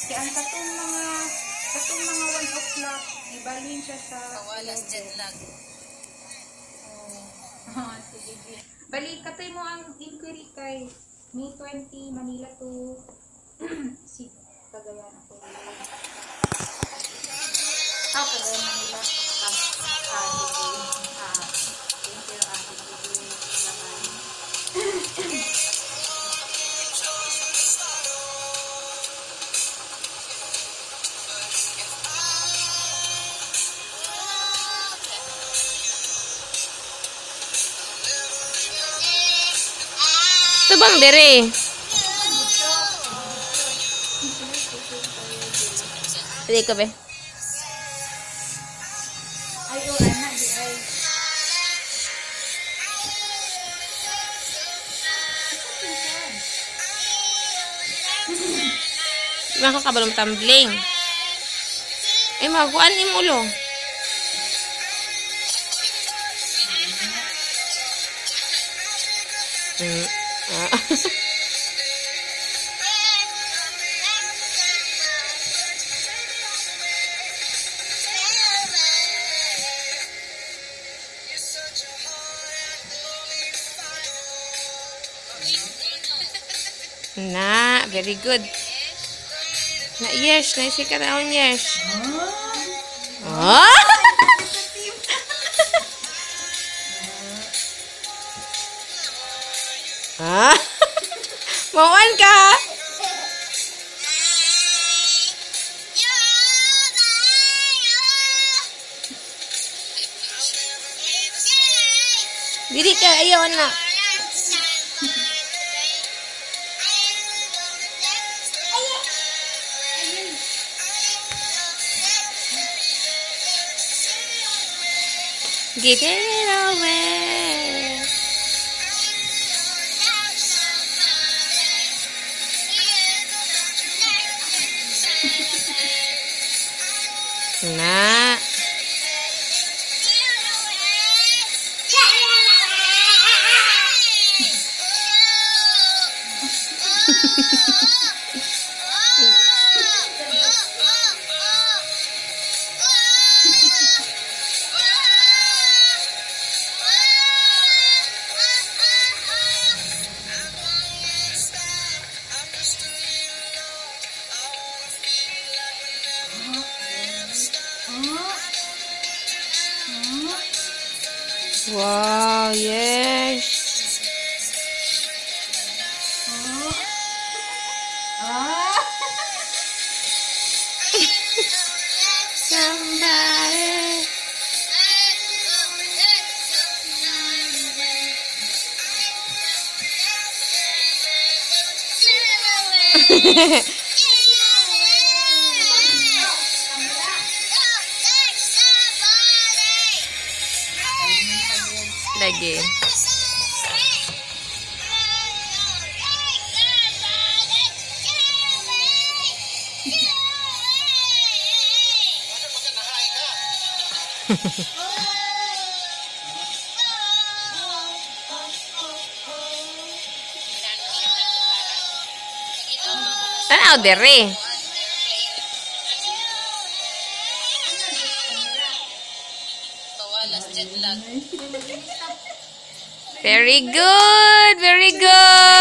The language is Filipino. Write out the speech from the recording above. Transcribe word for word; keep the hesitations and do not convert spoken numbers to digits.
Kaya ang katong mga katong mga one o'clock, ibalhin siya sa Kawalas jet lag. Oh. Sige, sige. Balik, katay mo ang inquiry kay May twenty, Manila to si Cagayan ako. Ah, Cagayan, Manila. Ah, ah, sige. Ah, thank you. Ah, sige. Bye-bye. Ito bang dere? Pwede ka ba? Ay, oh, anak, di ay. Makakabalong tumbling. Ay, magakuan ni mo ulo. Mm. Ah. Na, very good. Na, yes, naisip ka na akong yes. Ah? Ah? Mauan ka? Dili ka, ayaw na. Get it away. Na. Wow, yes. Ah. Somebody. Lagi. Tanaw dere. Very good, very good.